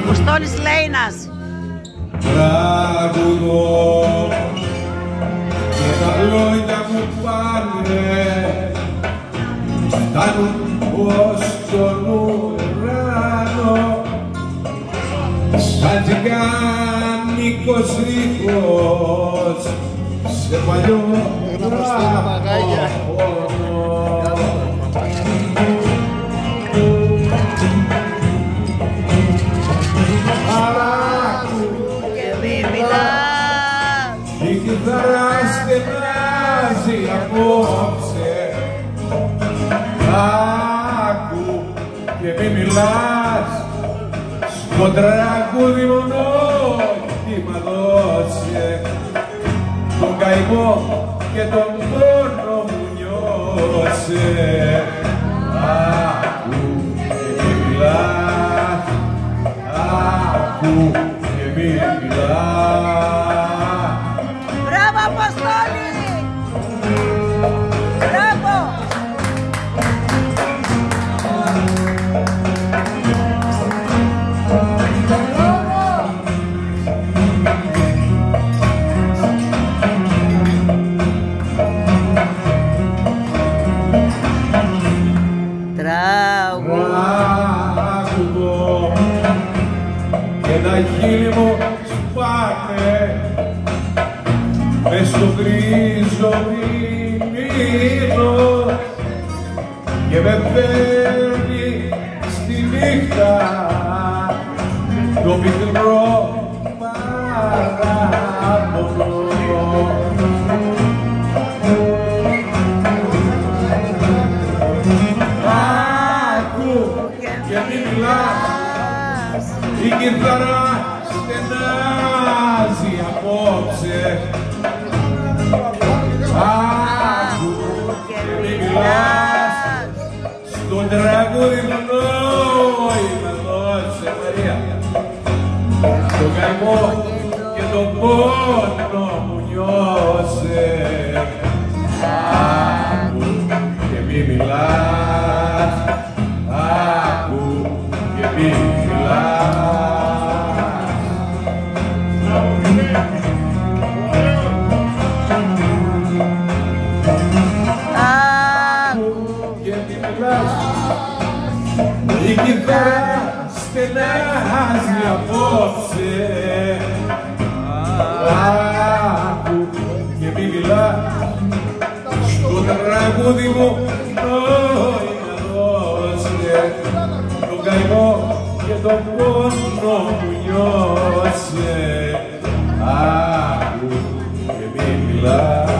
Αποστόλης Λέινας. Τραγουδώ και τα λόγια μου πάνε φτάνουν ως τον ουρανό σαν τσιγκάνικος ήχος σε παλιό ραδιόφωνο. Η κιθάρα στενάζει απόψε. Άκου και μη μιλάς, στο τραγούδι μονότιμα δώσε τον καημό και τον πόνο μου νιώσε. Άκου και μη μιλάς, άκου και μη μιλάς. Μπράβο Αποστόλη! Μπράβο! Τραγουδώ και τα χείλη μου σπάνε μες στο γκρίζο μήνο και με παίρνει στη νύχτα το μικρό παράπονο. Άκου και μη μιλάς, η κιθάρα στενάζει απόψε. Άκου και μη μιλάς, στο τραγούδι μου νόημα δώσε Μαρία τον καημό και τον πόνο μου νιώσε. Άκου και μη μιλάς, άκου και μη μιλάς. Η κιθάρα στενάζει απόψε. Άκου και μη μιλάς, στο τραγούδι μου νόημα δώσε τον καημό και τον πόνο που νιώσε. Άκου και μη μιλάς.